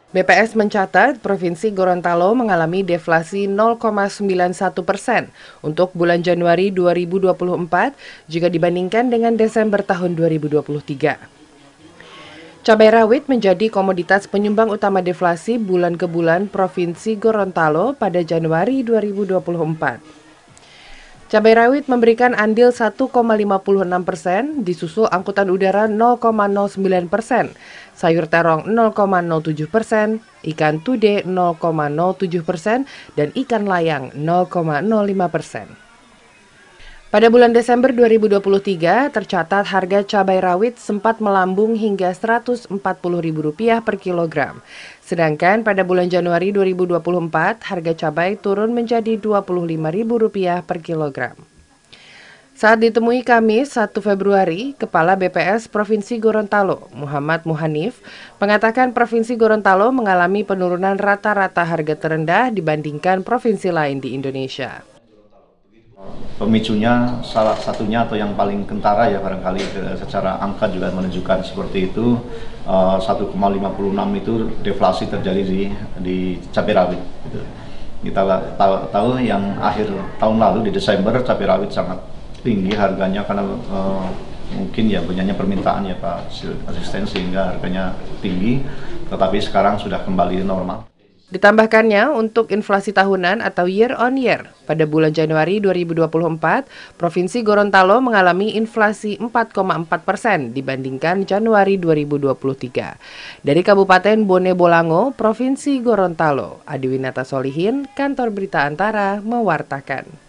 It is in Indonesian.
BPS mencatat Provinsi Gorontalo mengalami deflasi 0,91% untuk bulan Januari 2024 jika dibandingkan dengan Desember tahun 2023. Cabai rawit menjadi komoditas penyumbang utama deflasi bulan ke bulan Provinsi Gorontalo pada Januari 2024. Cabai rawit memberikan andil 1,56%, disusul angkutan udara 0,09%, sayur terong 0,07%, ikan tude 0,07%, dan ikan layang 0,05%. Pada bulan Desember 2023, tercatat harga cabai rawit sempat melambung hingga Rp140.000 per kilogram. Sedangkan pada bulan Januari 2024, harga cabai turun menjadi Rp25.000 per kilogram. Saat ditemui Kamis 1 Februari, Kepala BPS Provinsi Gorontalo, Muhammad Muhanif, mengatakan Provinsi Gorontalo mengalami penurunan rata-rata harga terendah dibandingkan provinsi lain di Indonesia. Pemicunya salah satunya atau yang paling kentara ya barangkali secara angka juga menunjukkan seperti itu, 1,56 itu deflasi terjadi di cabai rawit. Gitu. Kita tahu yang akhir tahun lalu di Desember cabai rawit sangat tinggi harganya karena mungkin ya banyaknya permintaan ya Pak Asisten sehingga harganya tinggi, tetapi sekarang sudah kembali normal. Ditambahkannya, untuk inflasi tahunan atau year on year, pada bulan Januari 2024, Provinsi Gorontalo mengalami inflasi 4,4% dibandingkan Januari 2023. Dari Kabupaten Bone Bolango, Provinsi Gorontalo, Adiwinata Solihin, Kantor Berita Antara, mewartakan.